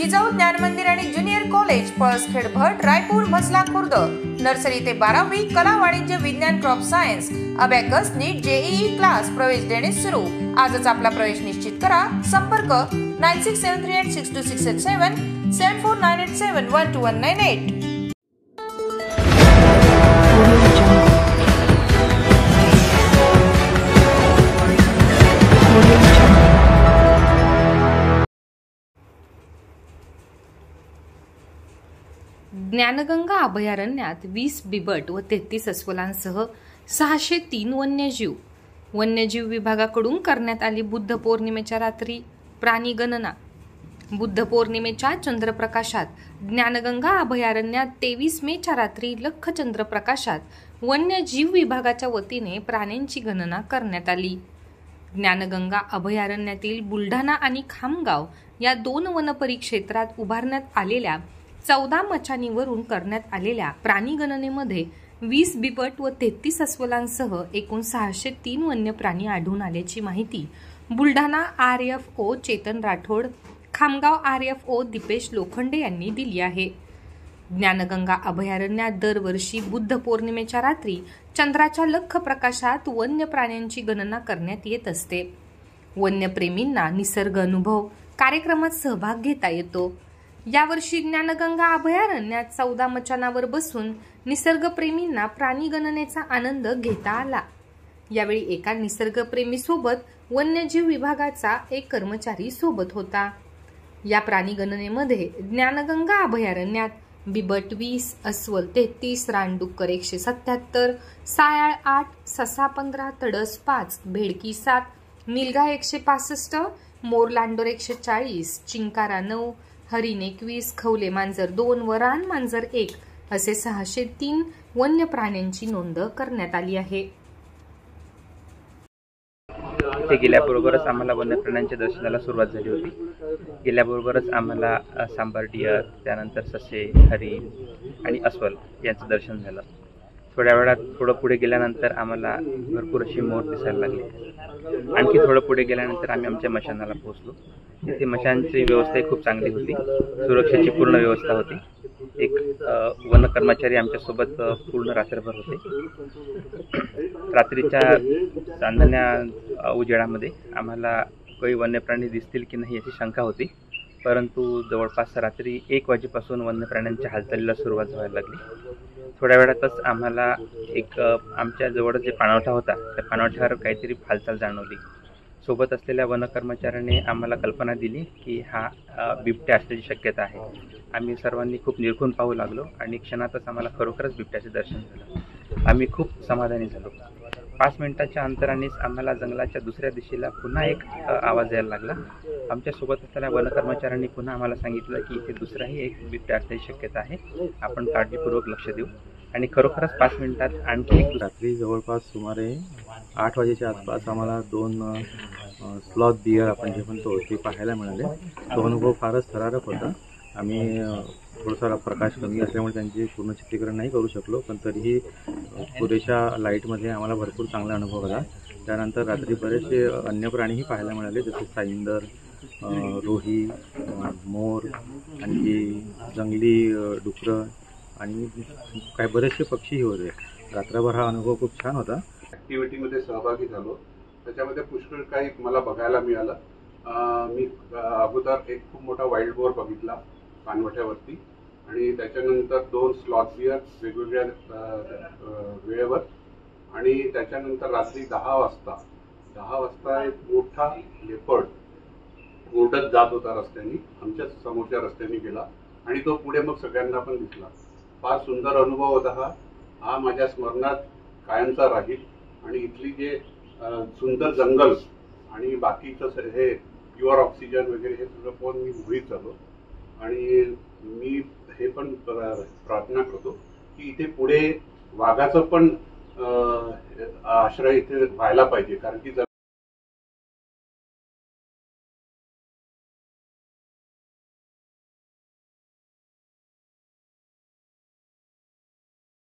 जिजाऊ ज्ञान मंदिर आणि junior college Palaskhed Bhat Raipur Masla Khurd nursery ते 12वी कला वाणिज्य विज्ञान crop science abacus NEET JEE class प्रवेश देणे सुरू। आजच आपला प्रवेश निश्चित करा। संपर्क 9673862687 7498712198। ज्ञानगंगा अभयारण्यात 20 बिबट व 33 अस्वलांसह 603 वन्यजीव विभागाकडून करण्यात आली बुद्ध पौर्णिमेच्या रात्री प्राणी गणना। बुद्ध पौर्णिमेच्या चंद्रप्रकाशात ज्ञानगंगा अभयारण्यात 23 मेच्या रात्री लख चंद्रप्रकाशात वन्यजीव विभागाच्या वतीने प्राण्यांची गणना करण्यात आली। ज्ञानगंगा अभयारण्यातील बुलढाणा आणि खामगाव या 2 वनपरिक्षेत्रात उभारण्यात आलेल्या 14 मचाणीवरून करण्यात आलेल्या प्राणी गणनेमध्ये 20 बिबट व 33 अस्वलांसह एकूण 603 वन्य प्राणी आढळून आल्याची माहिती बुलढाणा RFO चेतन राठोड, खामगाव RFO दीपेश लोखंडे यांनी दिली आहे। ज्ञानगंगा अभयारण्यात दरवर्षी बुद्ध पौर्णिमेच्या रात्री चंद्राच्या लख प्रकाशात वन्य प्राण्यांची गणना करण्यात येत असते। वन्यप्रेमींना निसर्ग अनुभव कार्यक्रमात सहभाग घेता येतो। यावर्षी ज्ञानगंगा अभयारण्यात 14 मचाणावर बसून निसर्गप्रेमींना प्राणी गणनेचा आनंद घेता आला। यावेळी एका निसर्गप्रेमी सोबत वन्यजीव विभागाचा एक कर्मचारी सोबत होता। या प्राणी गणनेमध्ये ज्ञानगंगा अभयारण्यात बिबट 20, अस्वल 33, रानडुक्कर 177, सायाळ 8, ससा 15, तडस 5, भेडकी 7, निलगाय 165, मोर लांडोर 140, चिंकारा 9, हरिण 21, खवले मांजर 2 व रान मांजर 1 असे 603 वन्य प्राण्यांची नोंद करण्यात आली आहे। ते गेल्याबरोबरच आम्हाला वन्य प्राण्यांच्या दर्शनाला सुरुवात झाली होती। गेल्याबरोबरच आम्हाला सांबर डिअर, त्यानंतर ससे, हरिण आणि अस्वल यांचं दर्शन झालं। थोड्या वेळात थोडं पुढे गेल्यानंतर आम्हाला भरपूर अशी मोर दिसायला लागले। आणखी थोडं पुढे गेल्यानंतर आम्ही आमच्या मशानाला पोहोचलो। तिथे मशानची व्यवस्था खूप चांगली होती, सुरक्षेची पूर्ण व्यवस्था होती। एक वन कर्मचारी आमच्यासोबत पूर्ण रात्रभर होते। रात्रीच्या चांदण्या उजेडामध्ये आम्हाला काही वन्यप्राणी दिसतील की नाही याची शंका होती, परंतु जवळपास रात्री 1 वाजेपासून वन्यप्राण्यांच्या हालचालीला सुरुवात व्हायला लागली। थोड्या वेळातच आम्हाला एक आमच्या जवळ जे पाणवठा होता त्या पाणवठ्यावर काहीतरी हालचाल जाणवली। सोबत असलेल्या वन कर्मचाऱ्याने आम्हाला कल्पना दिली की हा बिबट्या असण्याची शक्यता आहे। आम्ही सर्वांनी खूप निरखून पाहू लागलो आणि क्षणातच आम्हाला खरोखरच बिबट्याचे दर्शन झालं। आम्ही खूप समाधानी झालो। 5 मिनिटाच्या अंतरानेच आम्हाला जंगलाच्या दुसऱ्या दिशेला पुन्हा एक आवाज यायला लागला। आमच्या सोबत असलेल्या वन कर्मचाऱ्यांनी पुन्हा आम्हाला सांगितलं की इथे दुसराही एक बिबट्या असण्याची शक्यता आहे, आपण काळजीपूर्वक लक्ष देऊ। आणि खरोखरच 5 मिनिटात आणखी एक रात्री जवळपास सुमारे 8 वाजेच्या आसपास आम्हाला 2 स्लॉथ बियर आपण जे म्हणतो ते पाहायला मिळाले। तो अनुभव फारच थरारक होता। आम्ही थोडासा प्रकाश कमी असल्यामुळे त्यांचे पूर्ण चित्रीकरण नाही करू शकलो, पण तरीही पुरेशा लाईटमध्ये आम्हाला भरपूर चांगला अनुभव आला। त्यानंतर रात्री बरेचसे अन्य प्राणीही पाहायला मिळाले, जसे साईंदर, रोही, मोर, आणखी जंगली डुकरं आणि काही बरेचसे पक्षीही होते। रात्रभर हा अनुभव खूप छान होता। ॲक्टिव्हिटीमध्ये सहभागी झालो, त्याच्यामध्ये पुष्कळ काही मला बघायला मिळालं। मी अगोदर एक खूप मोठा वाईल्ड बोर बघितला पाणवठ्यावरती, आणि त्याच्यानंतर 2 स्लॉथ बियर वेगवेगळ्या वेळेवर, आणि त्याच्यानंतर रात्री 10 वाजता एक मोठा लेपर्ड ओढत जात होता रस्त्याने, आमच्या समोरच्या रस्त्याने गेला आणि तो पुढे मग सगळ्यांना पण दिसला। फार सुंदर अनुभव होता हा माझ्या स्मरणात कायमचा राहील। आणि इथली जे सुंदर जंगल आणि बाकीचं हे प्युअर ऑक्सिजन वगैरे हे सगळं पाहून मी मोहित झालो। आणि मी हे पण प्रार्थना करतो की इथे पुढे वाघाचं पण आश्रय इथे व्हायला पाहिजे, कारण की